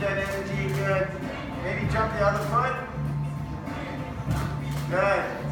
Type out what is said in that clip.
that energy, good. Maybe jump the other foot. Good.